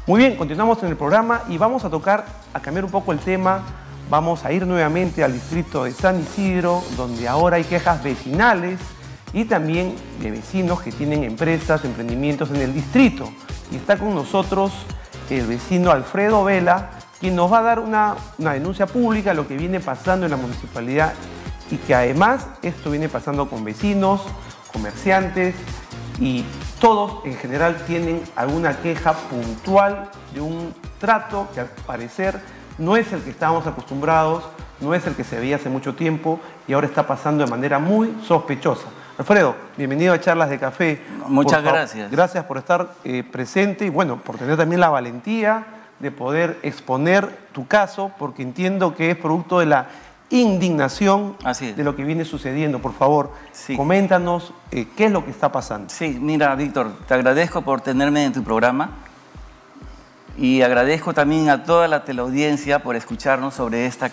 Muy bien, continuamos en el programa y vamos a cambiar un poco el tema. Vamos a ir nuevamente al distrito de San Isidro, donde ahora hay quejas vecinales y también de vecinos que tienen empresas, emprendimientos en el distrito. Y está con nosotros el vecino Alfredo Vela, quien nos va a dar una denuncia pública de lo que viene pasando en la municipalidad y que además esto viene pasando con vecinos, comerciantes y todos en general tienen alguna queja puntual de un trato que al parecer no es el que estábamos acostumbrados, no es el que se veía hace mucho tiempo y ahora está pasando de manera muy sospechosa. Alfredo, bienvenido a Charlas de Café. Muchas gracias. Gracias por estar presente y bueno, por tener también la valentía de poder exponer tu caso, porque entiendo que es producto de la indignación de lo que viene sucediendo. Por favor, coméntanos qué es lo que está pasando. Sí, mira, Víctor, te agradezco por tenerme en tu programa y agradezco también a toda la teleaudiencia por escucharnos sobre esta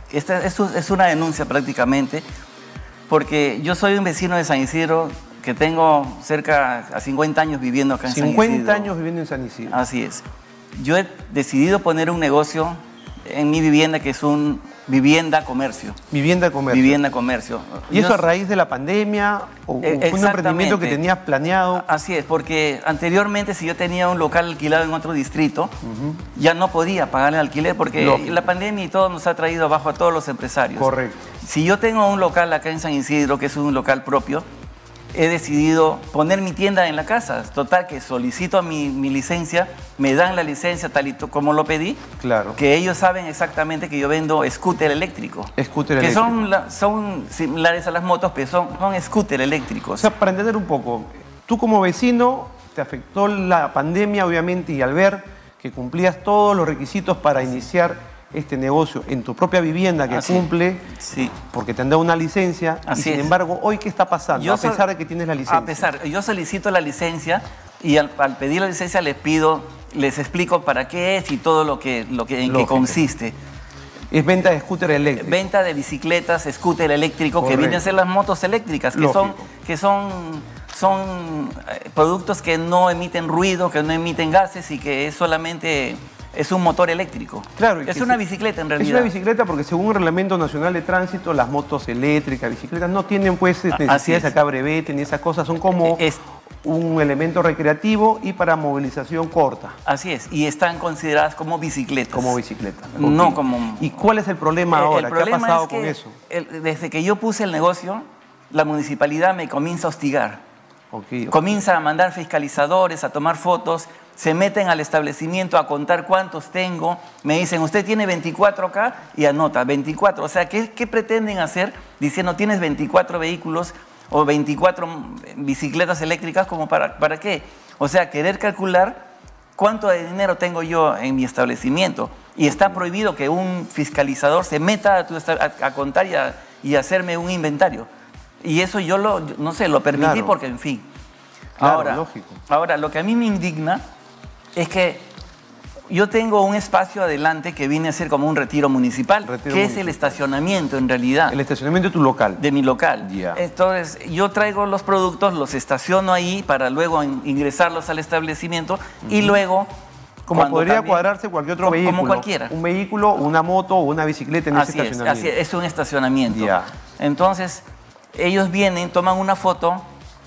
es una denuncia prácticamente, porque yo soy un vecino de San Isidro que tengo cerca a 50 años viviendo acá en San Isidro. 50 años viviendo en San Isidro. Así es. Yo he decidido poner un negocio en mi vivienda que es un vivienda comercio. Vivienda comercio. Vivienda comercio. ¿Y eso a raíz de la pandemia o fue un emprendimiento que tenías planeado? Así es, porque anteriormente si yo tenía un local alquilado en otro distrito, ya no podía pagar el alquiler porque la pandemia y todo nos ha traído abajo a todos los empresarios. Correcto. Si yo tengo un local acá en San Isidro, que es un local propio, he decidido poner mi tienda en la casa. Total, que solicito mi licencia, me dan la licencia tal y como lo pedí. Claro. Que ellos saben exactamente que yo vendo scooter eléctrico. Scooter eléctrico. Que son similares a las motos, pero son scooter eléctricos. O sea, para entender un poco, tú como vecino te afectó la pandemia, obviamente, y al ver que cumplías todos los requisitos para iniciar este negocio en tu propia vivienda que cumple, porque te han dado una licencia, y sin embargo, hoy ¿qué está pasando? A pesar de que tienes la licencia. Yo solicito la licencia y al pedir la licencia les explico para qué es y todo en qué consiste. Es venta de scooter eléctrico. Venta de bicicletas, scooter eléctrico, que vienen a ser las motos eléctricas, que son productos que no emiten ruido, que no emiten gases y que solamente es un motor eléctrico. Claro. Es una bicicleta en realidad. Es una bicicleta porque según el Reglamento Nacional de Tránsito, las motos eléctricas, bicicletas, no tienen pues necesidad de sacar brevete ni esas cosas, son como un elemento recreativo y para movilización corta. Así es, y están consideradas como bicicletas. Como bicicletas. No como... ¿Y cuál es el problema ahora? ¿Qué ha pasado con eso? Desde que yo puse el negocio, la municipalidad me comienza a hostigar. Comienza a mandar fiscalizadores, a tomar fotos, se meten al establecimiento a contar cuántos tengo, me dicen, usted tiene 24 acá y anota, 24. O sea, ¿qué pretenden hacer diciendo tienes 24 vehículos o 24 bicicletas eléctricas? ¿Como para qué? O sea, querer calcular cuánto de dinero tengo yo en mi establecimiento. Y está prohibido que un fiscalizador se meta a contar y a hacerme un inventario. Y eso yo no sé, lo permití porque, en fin. Claro, lógico. Ahora, lo que a mí me indigna es que yo tengo un espacio adelante que viene a ser como un retiro municipal, es el estacionamiento en realidad. El estacionamiento de tu local. De mi local. Entonces, yo traigo los productos, los estaciono ahí para luego ingresarlos al establecimiento y luego... Como podría cuadrarse cualquier otro vehículo. Como cualquiera. Un vehículo, una moto o una bicicleta en ese estacionamiento. Así es un estacionamiento. Entonces, ellos vienen, toman una foto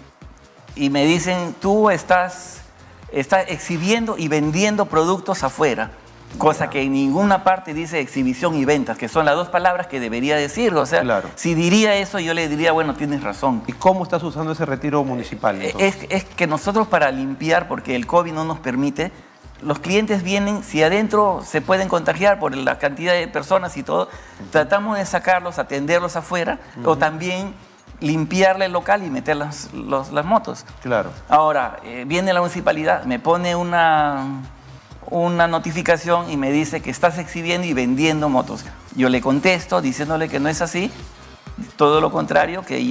y me dicen, tú estás exhibiendo y vendiendo productos afuera, cosa que en ninguna parte dice exhibición y ventas, que son las dos palabras que debería decir. O sea, si diría eso, yo le diría, bueno, tienes razón. ¿Y cómo estás usando ese retiro municipal? Es que nosotros para limpiar, porque el COVID no nos permite, los clientes vienen, si adentro se pueden contagiar por la cantidad de personas y todo, tratamos de sacarlos, atenderlos afuera, o también limpiarle el local y meter las motos. Claro. Ahora, viene la municipalidad, me pone una notificación y me dice que estás exhibiendo y vendiendo motos. Yo le contesto diciéndole que no es así, todo lo contrario, que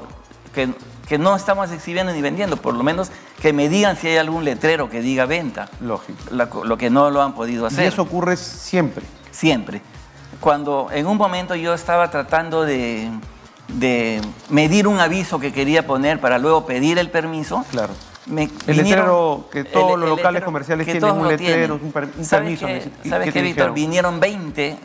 no estamos exhibiendo ni vendiendo, por lo menos que me digan si hay algún letrero que diga venta. Lógico. Lo que no lo han podido hacer. ¿Y eso ocurre siempre? Siempre. Cuando en un momento yo estaba tratando de medir un aviso que quería poner para luego pedir el permiso, El letrero, que todos los locales comerciales tienen un letrero, un permiso. ¿Sabes qué, Víctor? Vinieron 20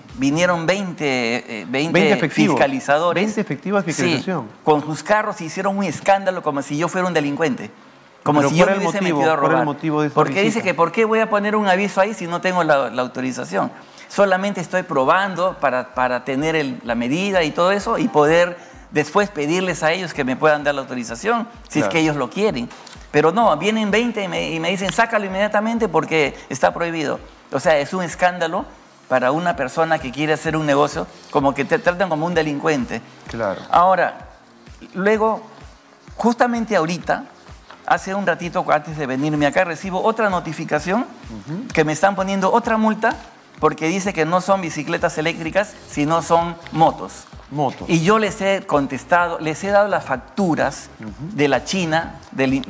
fiscalizadores. 20 efectivos de fiscalización. Sí, con sus carros hicieron un escándalo como si yo fuera un delincuente. Como si yo me hubiese metido a robar. Porque dice que ¿por qué voy a poner un aviso ahí si no tengo la autorización? Solamente estoy probando para tener la medida y todo eso y poder después pedirles a ellos que me puedan dar la autorización si es que ellos lo quieren. Pero no, vienen 20 y me dicen sácalo inmediatamente porque está prohibido. O sea, es un escándalo para una persona que quiere hacer un negocio, como que te tratan como un delincuente. Claro. Ahora, luego, justamente ahorita, hace un ratito antes de venirme acá, recibo otra notificación que me están poniendo otra multa porque dice que no son bicicletas eléctricas, sino son motos. Y yo les he contestado, les he dado las facturas de la China, del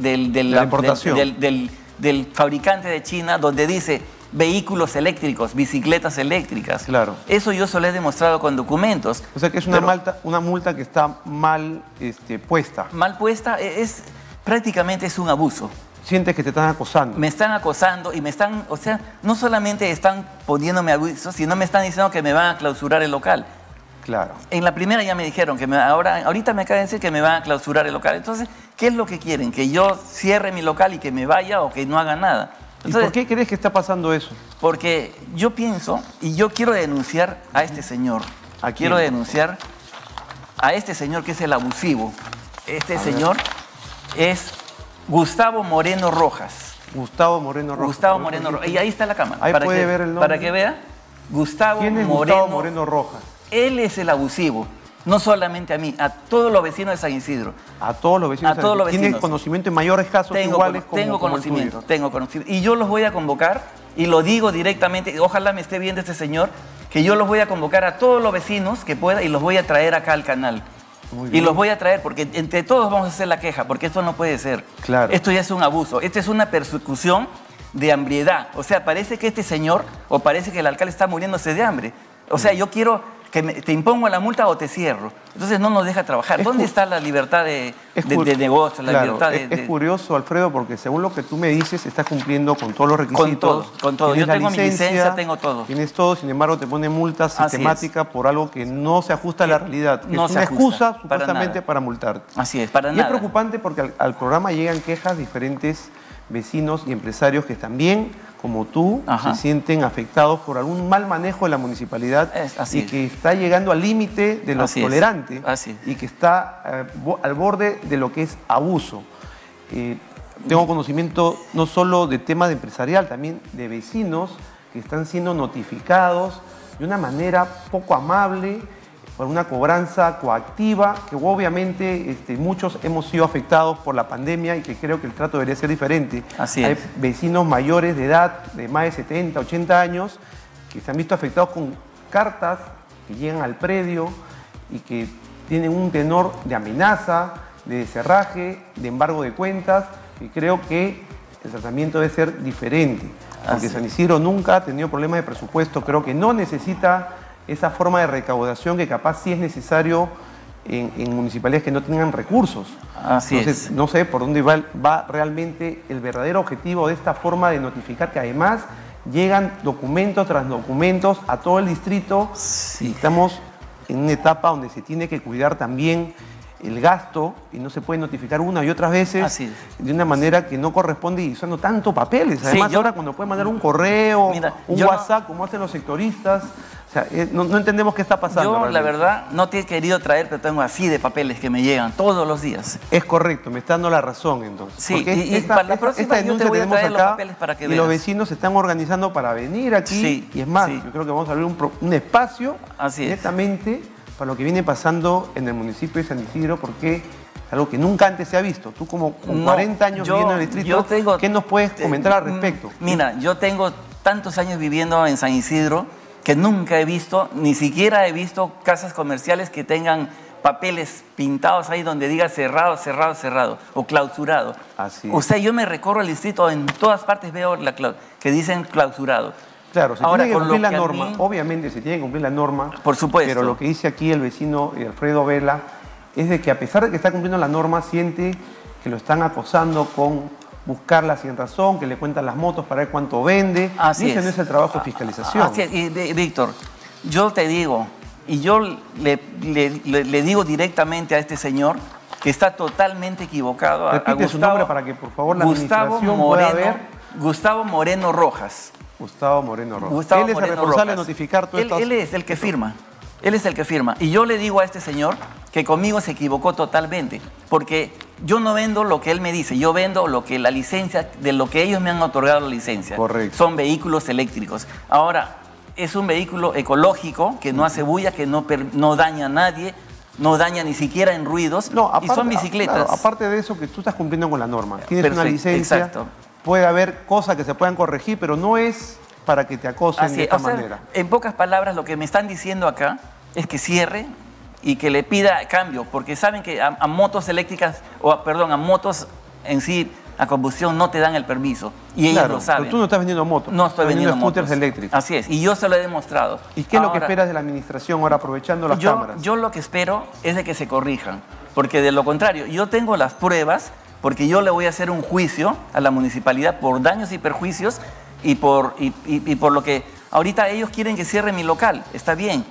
fabricante de China, donde dice vehículos eléctricos, bicicletas eléctricas. Claro. Eso yo se lo he demostrado con documentos. O sea que es una multa que está mal puesta. Mal puesta, prácticamente es un abuso. Sientes que te están acosando. Me están acosando y me están, o sea, no solamente están poniéndome abusos, sino me están diciendo que me van a clausurar el local. Claro. En la primera ya me dijeron que ahorita me acaban de decir que me van a clausurar el local. Entonces, ¿qué es lo que quieren? ¿Que yo cierre mi local y que me vaya o que no haga nada? Entonces, ¿y por qué crees que está pasando eso? Porque yo pienso y yo quiero denunciar a este señor. Quiero denunciar a este señor que es el abusivo. Este señor es Gustavo Moreno Rojas. Gustavo Moreno Rojas. Gustavo Moreno Rojas. Y ahí está la cámara. Ahí puede ver el nombre. Para que vea. ¿Quién es Gustavo Moreno Rojas? Él es el abusivo. No solamente a mí, a todos los vecinos de San Isidro. A todos los vecinos. A todos los vecinos. ¿Tienes conocimiento en mayores casos iguales como tengo conocimiento. Y yo los voy a convocar, y lo digo directamente, ojalá me esté viendo este señor, que yo los voy a convocar a todos los vecinos que pueda y los voy a traer acá al canal. Y los voy a traer porque entre todos vamos a hacer la queja, porque esto no puede ser. Claro. Esto ya es un abuso. Esta es una persecución de hambriedad. O sea, parece que este señor, o parece que el alcalde está muriéndose de hambre. O sea, yo quiero que te impongo la multa o te cierro. Entonces no nos deja trabajar. ¿Dónde está la libertad de negocio? Es curioso, Alfredo, porque según lo que tú me dices, estás cumpliendo con todos los requisitos. Con todo. Yo tengo mi licencia, tengo todo. Tienes todo, sin embargo, te pone multa sistemática por algo que no se ajusta a la realidad. No es una excusa, supuestamente, para multarte. Así es, para nada. Y es preocupante porque al programa llegan quejas de diferentes vecinos y empresarios que también, como tú, se sienten afectados por algún mal manejo de la municipalidad que está llegando al límite de lo tolerante y que está al borde de lo que es abuso. Tengo conocimiento no solo de temas de empresarial, también de vecinos que están siendo notificados de una manera poco amable por una cobranza coactiva, que obviamente muchos hemos sido afectados por la pandemia y que creo que el trato debería ser diferente. Hay vecinos mayores de edad, de más de 70, 80 años, que se han visto afectados con cartas que llegan al predio y que tienen un tenor de amenaza, de cerraje, de embargo de cuentas, y creo que el tratamiento debe ser diferente, porque San Isidro nunca ha tenido problemas de presupuesto, creo que no necesita esa forma de recaudación que capaz sí es necesario en municipalidades que no tengan recursos. Entonces, no sé por dónde va realmente el verdadero objetivo de esta forma de notificar, que además llegan documento tras documentos a todo el distrito y estamos en una etapa donde se tiene que cuidar también el gasto y no se puede notificar una y otras veces de una manera que no corresponde y usando tanto papeles. Además, ahora cuando puedes mandar un correo, un WhatsApp, como hacen los sectoristas, o sea, no entendemos qué está pasando. Yo, la verdad, no te he querido traer, pero tengo así de papeles que me llegan todos los días. Es correcto, me está dando la razón entonces. Sí, y para la próxima yo te voy a traer los papeles para que veas. Y los vecinos se están organizando para venir aquí. Y es más, yo creo que vamos a abrir un espacio directamente para lo que viene pasando en el municipio de San Isidro, porque es algo que nunca antes se ha visto. Tú con 40 años viviendo en el distrito, ¿qué nos puedes comentar al respecto? Mira, yo tengo tantos años viviendo en San Isidro que nunca he visto, ni siquiera he visto casas comerciales que tengan papeles pintados ahí donde diga cerrado, cerrado, cerrado o clausurado. O sea, yo me recorro el distrito, en todas partes veo que dicen clausurado. Claro, se tiene que cumplir la norma, obviamente se tiene que cumplir la norma. Por supuesto. Pero lo que dice aquí el vecino Alfredo Vela es de que a pesar de que está cumpliendo la norma, siente que lo están acosando con buscar la sin razón, que le cuentan las motos para ver cuánto vende. Así ese es. no es el trabajo de fiscalización. Así es. Y Víctor, yo te digo, y yo le digo directamente a este señor que está totalmente equivocado. Repite su nombre para que, por favor, la administración pueda ver. Gustavo Moreno Rojas. Gustavo Moreno Rojas. Gustavo Él es el Moreno responsable de Rojas. notificar todo esto. Él es el que firma. Él es el que firma. Y yo le digo a este señor que conmigo se equivocó totalmente, porque yo no vendo lo que él me dice, yo vendo lo que la licencia, de lo que ellos me han otorgado la licencia. Correcto. Son vehículos eléctricos. Ahora, es un vehículo ecológico que no hace bulla, que no daña a nadie, no daña ni siquiera en ruidos, No, aparte, y son bicicletas. Claro, aparte de eso, que tú estás cumpliendo con la norma. Tienes Perfecto, una licencia, exacto. puede haber cosas que se puedan corregir, pero no es para que te acosen Así de es. esta O sea, manera. en pocas palabras, lo que me están diciendo acá es que cierre y que le pida cambio, porque saben que a motos eléctricas, a motos en sí a combustión no te dan el permiso, y ellos Claro, lo saben. pero tú no estás vendiendo motos. No estoy estás vendiendo scooters motos. eléctricos. Así es, y yo se lo he demostrado. ¿Y qué es lo que esperas de la administración ahora, aprovechando las cámaras? Yo lo que espero es de que se corrijan, porque de lo contrario, yo tengo las pruebas, porque yo le voy a hacer un juicio a la municipalidad por daños y perjuicios y por lo que ahorita ellos quieren que cierre mi local, está bien,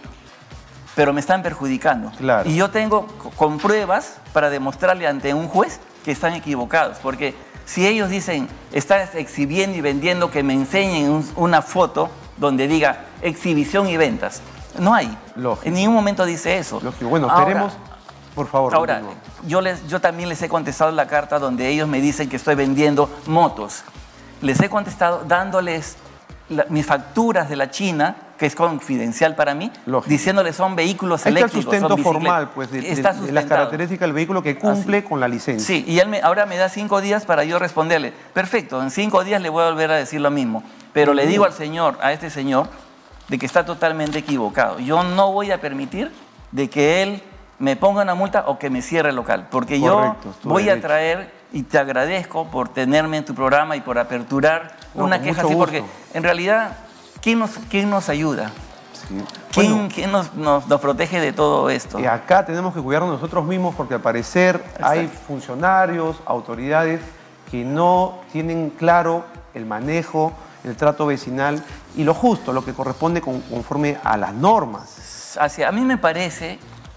pero me están perjudicando. Claro. Y yo tengo con pruebas para demostrarle ante un juez que están equivocados, porque si ellos dicen, estás exhibiendo y vendiendo, que me enseñen una foto donde diga exhibición y ventas, no hay. Lógico. En ningún momento dice eso. Lógico. Bueno, esperemos, por favor. Ahora, yo también les he contestado la carta donde ellos me dicen que estoy vendiendo motos. Les he contestado dándoles mis facturas de la China, que es confidencial para mí, lógico, diciéndoles son vehículos ahí eléctricos. está el sustento formal, pues, de las características del vehículo que cumple con la licencia. Sí, y él ahora me da 5 días para yo responderle. Perfecto, en 5 días le voy a volver a decir lo mismo. Pero le digo a este señor, de que está totalmente equivocado. Yo no voy a permitir de que él me ponga una multa o que me cierre el local, porque correcto, yo voy a traer, y te agradezco por tenerme en tu programa y por aperturar una queja así, porque en realidad, ¿quién nos ayuda? Sí. ¿Quién nos protege de todo esto? Y acá tenemos que cuidarnos nosotros mismos, porque al parecer hay funcionarios, autoridades que no tienen claro el manejo, el trato vecinal y lo justo, lo que corresponde conforme a las normas. A mí me parece,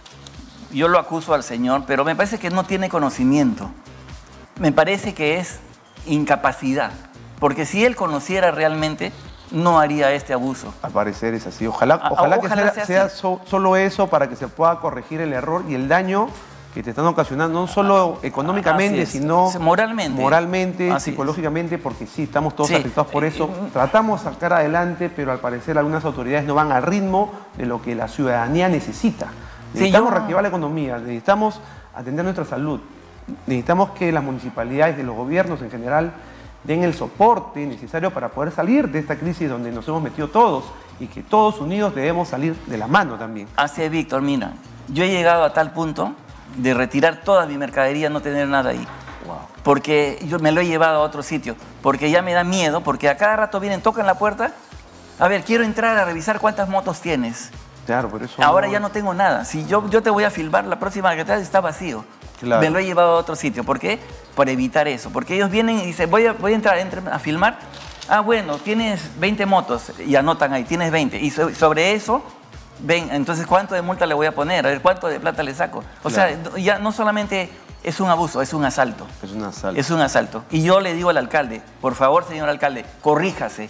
yo lo acuso al señor, pero me parece que no tiene conocimiento. Me parece que es incapacidad, porque si él conociera realmente, no haría este abuso. Al parecer es así. Ojalá que sea solo eso, para que se pueda corregir el error y el daño que te están ocasionando, no solo económicamente, sino moralmente, psicológicamente, porque sí, estamos todos afectados por eso. Tratamos de sacar adelante, pero al parecer algunas autoridades no van al ritmo de lo que la ciudadanía necesita. Necesitamos reactivar la economía, necesitamos atender nuestra salud, necesitamos que las municipalidades y los gobiernos en general den el soporte necesario para poder salir de esta crisis donde nos hemos metido todos, y que todos unidos debemos salir de la mano también. Así es, Víctor, mira, yo he llegado a tal punto de retirar toda mi mercadería, no tener nada ahí. Wow. Porque yo me lo he llevado a otro sitio, porque ya me da miedo, porque a cada rato vienen, tocan la puerta, a ver, quiero entrar a revisar cuántas motos tienes. Claro, por eso ahora ya no tengo nada. Si yo te voy a filmar, la próxima que te está vacío. Claro. Me lo he llevado a otro sitio. ¿Por qué? Por evitar eso. Porque ellos vienen y dicen, voy a entrar a filmar. Ah, bueno, tienes 20 motos. Y anotan ahí, tienes 20. Y sobre eso, ven, entonces, ¿cuánto de multa le voy a poner? A ver, ¿cuánto de plata le saco? O sea, ya no solamente es un abuso, es un asalto. Es un asalto. Es un asalto. Y yo le digo al alcalde, por favor, señor alcalde, corríjase.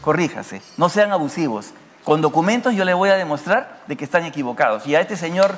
No sean abusivos. Con documentos yo le voy a demostrar de que están equivocados. Y a este señor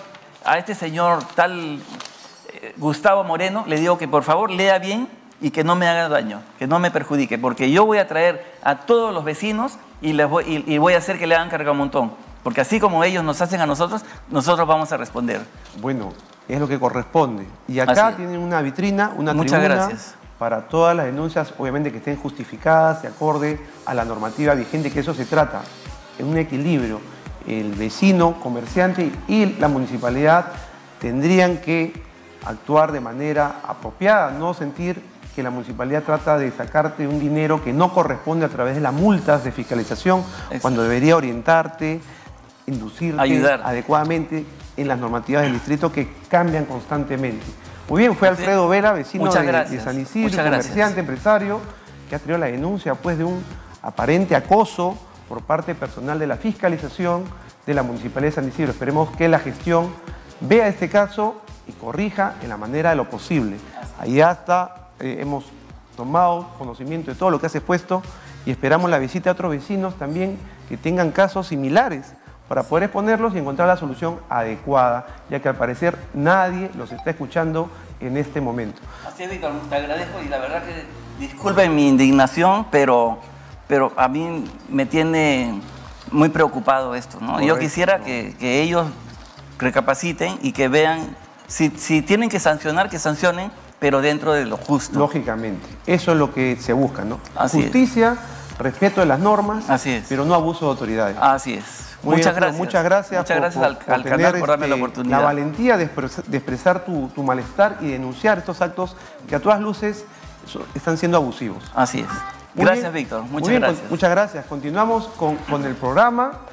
tal Gustavo Moreno, le digo que por favor lea bien y que no me haga daño, que no me perjudique, porque yo voy a traer a todos los vecinos y voy a hacer que le hagan cargamontón. Porque así como ellos nos hacen a nosotros vamos a responder. Bueno, es lo que corresponde. Y acá tienen una vitrina, una tribuna para todas las denuncias, obviamente que estén justificadas, de acorde a la normativa vigente, que eso se trata, en un equilibrio. El vecino, comerciante y la municipalidad tendrían que actuar de manera apropiada, no sentir que la municipalidad trata de sacarte un dinero que no corresponde a través de las multas de fiscalización, cuando debería orientarte, inducirte adecuadamente en las normativas del distrito que cambian constantemente. Muy bien, fue Alfredo Vera, vecino de San Isidro, comerciante, empresario, que ha tenido la denuncia pues, de un aparente acoso por parte personal de la fiscalización de la Municipalidad de San Isidro. Esperemos que la gestión vea este caso y corrija en la manera de lo posible. Allá está, hemos tomado conocimiento de todo lo que has expuesto y esperamos la visita de otros vecinos también que tengan casos similares para poder exponerlos y encontrar la solución adecuada, ya que al parecer nadie los está escuchando en este momento. Así es, Víctor, te agradezco y la verdad que disculpen mi indignación, pero a mí me tiene muy preocupado esto, ¿no? Correcto. Yo quisiera que ellos recapaciten y que vean, si tienen que sancionar, que sancionen, pero dentro de lo justo. Lógicamente, eso es lo que se busca, ¿no? Así Justicia, respeto de las normas, así es, pero no abuso de autoridades. Así es. Muchas gracias. Muchas gracias al canal por darme la oportunidad. La valentía de expresar tu malestar y denunciar estos actos que a todas luces están siendo abusivos. Así es. Gracias, Víctor. Muchas gracias. Muchas gracias. Continuamos con el programa.